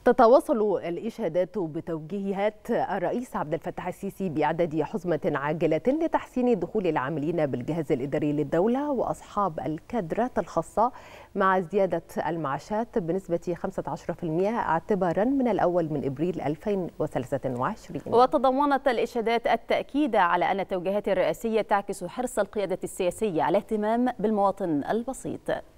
تتواصل الإشادات بتوجيهات الرئيس عبد الفتاح السيسي بإعداد حزمة عاجلة لتحسين دخول العاملين بالجهاز الإداري للدولة وأصحاب الكادرات الخاصة مع زيادة المعاشات بنسبة 15% اعتبارا من الأول من إبريل 2023. وتضمنت الإشادات التأكيد على أن التوجيهات الرئاسية تعكس حرص القيادة السياسية على الاهتمام بالمواطن البسيط.